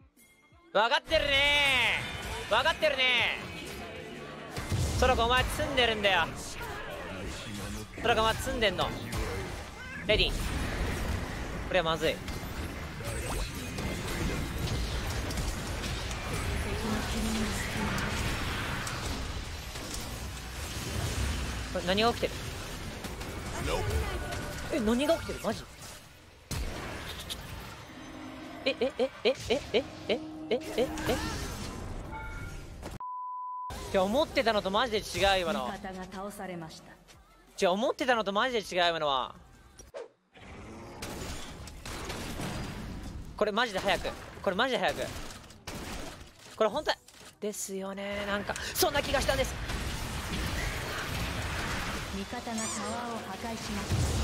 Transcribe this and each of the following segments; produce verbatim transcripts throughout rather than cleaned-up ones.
分かってるねー、分かってるねー。そらかお前積んでるんだよ。そらかお前積んでんの。レディーこれはまずい。これ何が起きてる？え、何が起きてる？マジ？えええええええええええいや、思ってたのとマジで違う今の。 味方が倒されました。 じゃあ思ってたのとマジで違う今のは。これマジで早く、これマジで早く、これ本当ですよね。なんかそんな気がしたんです。 味方がタワーを破壊しました。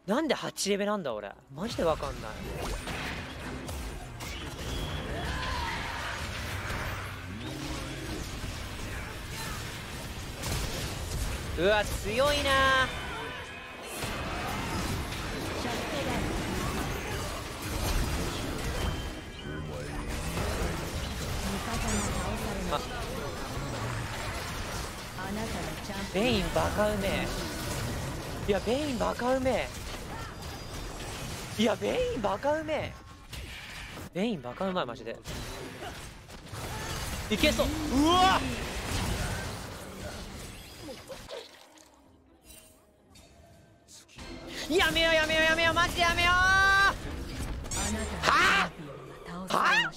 なんではちレベなんだ俺、マジでわかんない。うわ強いな。あ、ベインバカうめえ。いやベインバカうめえ。いやベインバカうめえ。ベインバカうまいマジで。いけそう。うわやめようやめようやめようマジでやめよう。はあはあ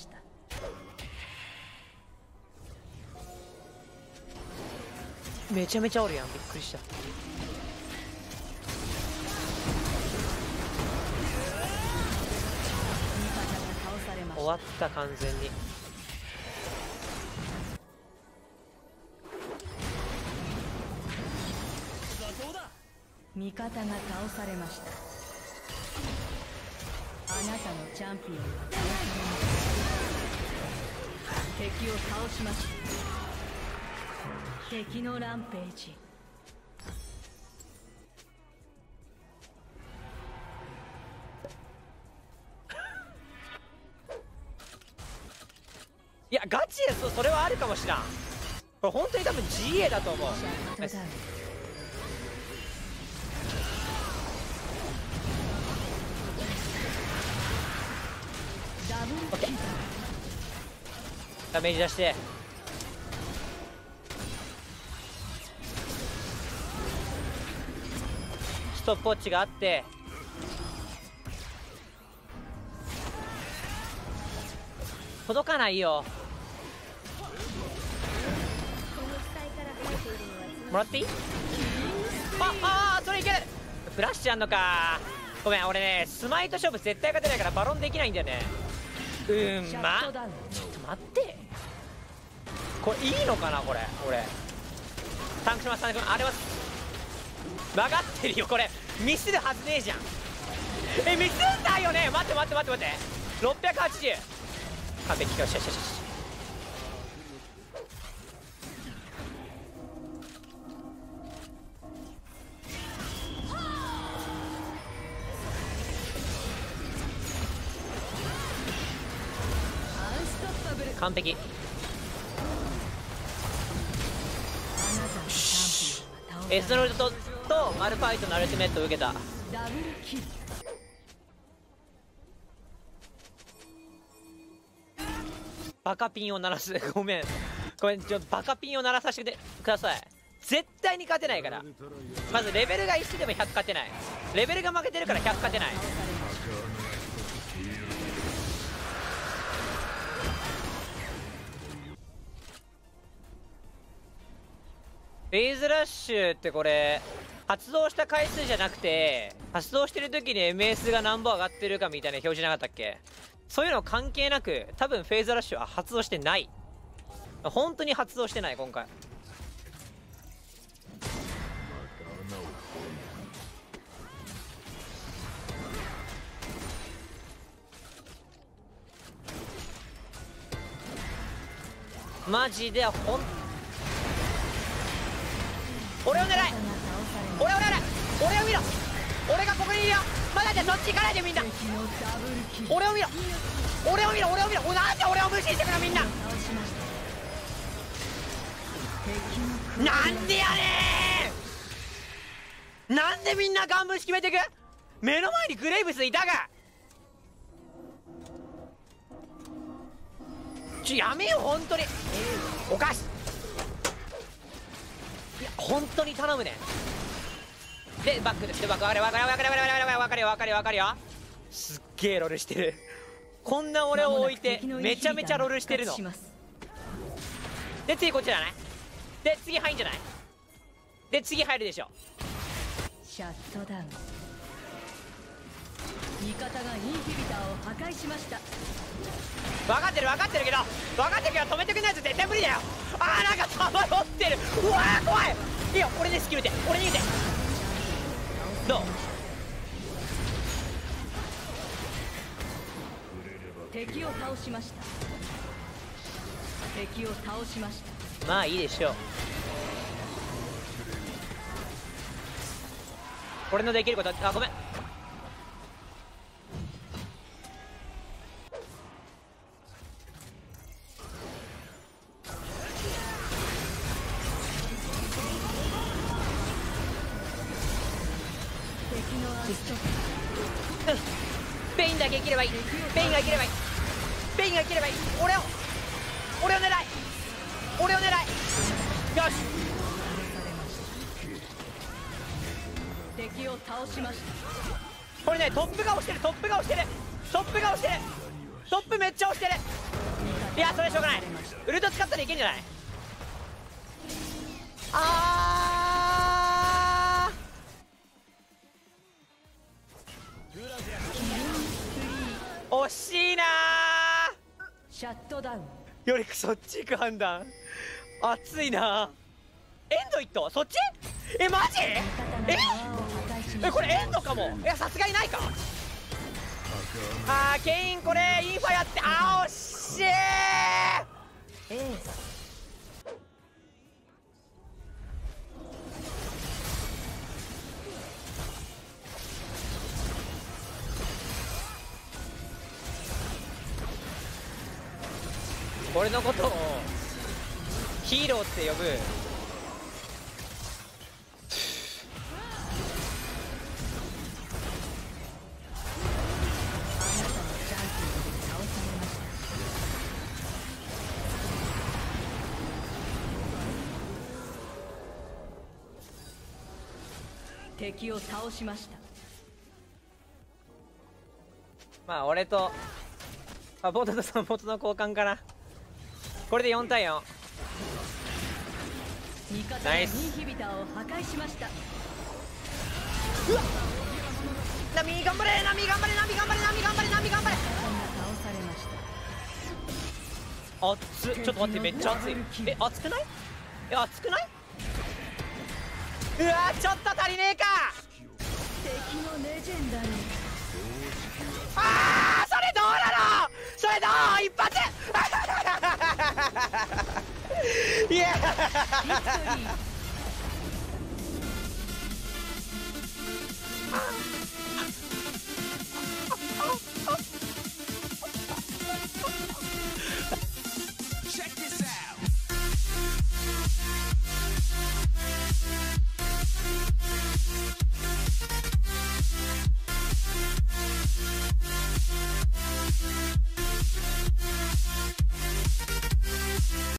めちゃめちゃおるやん、びっくりした。終わった完全に。 味方が倒されました。あなたのチャンピオンが倒されました。敵を倒しました。敵のランページ。 いやガチで そ, それはあるかもしらん。これ本当に多分 ジーエー だと思う。ダメージ出してストップウォッチがあって届かないよ。もらっていい？ああーそれいける。フラッシュあんのか。ごめん俺ねスマイト勝負絶対勝てないからバロンできないんだよね。うんまちょっと待って、これいいのかなこれ。俺タンクします。タンクあれは曲がってるよ。これミスるはずねえじゃん。えミスんだよね。待って待って待って待って、ろっぴゃくはちじゅう完璧。よしよしよしよし。完璧。エスノルトとマルファイトのアルティメットを受けた。バカピンを鳴らすごめんごめんちょバカピンを鳴らさせてください。絶対に勝てないから。まずレベルがいちでもひゃく勝てない。レベルが負けてるからひゃく勝てない。フェイズラッシュってこれ発動した回数じゃなくて発動してる時に エムエス が何本上がってるかみたいな表示なかったっけ。そういうの関係なく多分フェイズラッシュは発動してない。本当に発動してない今回。マジでほん俺を狙い俺を狙い俺を見ろ。俺がここにいるよ。まだじゃそっち行かないでみんな。俺を見ろ俺を見ろ俺を見ろ。なんで俺を無視してくのみんな。なんでやねん。なんでみんなガン無視決めてく。 目の前にグレイブスいたが、ちょやめよう本当に。おかしいや本当に頼むね。でバックでバック、分かる分かる分かる分かる分かる分かる分かる分かる分かるよ。すっげえロールしてる。こんな俺を置いてめちゃめちゃロールしてるので、次こっちじゃない。で次入んじゃない。で次入るでしょ。 シャットダウン。味方がインヒビターを破壊しました。 分かってる分かってるけど分かってるけど止めてくれないと絶対無理だよ。あーなんか弾持ってる。うわー怖い。いいよ俺でスキルで俺逃げて。どう。 敵を倒しました。敵を倒しました。 まあいいでしょう。俺のできること、あごめん。ペインだけ生きればいい。ペインが生きればいい。ペインが生きればいい。俺を俺を狙い俺を狙い。よし敵を倒しました。 これねトップが押してるトップが押してるトップが押してるトップめっちゃ押してる。いやそれしょうがない。ウルト使ったらいけんじゃない。あー惜しいなー。 シャットダウン。 よりそっち行く判断熱いな。エンドイットそっち。えマジええこれエンドかも。いやさすがにないか。あーケインこれインファやって。あー惜しい。 エース。 俺のことをヒーローって呼ぶ。 敵を倒しました。 まあ俺とサポートとサポートの交換かな。これでよんたいよん。 味方がインヒビターを破壊しました。 うわっナミ頑張れナミ頑張れナミ頑張れナミ頑張れナミ頑張れ。 倒されました。 熱っちょっと待ってめっちゃ熱い。え熱くない。え熱くない。うわちょっと足りねえか。 敵のレジェンダリー。 あーそれどうなのそれどう一発いやビクトリー。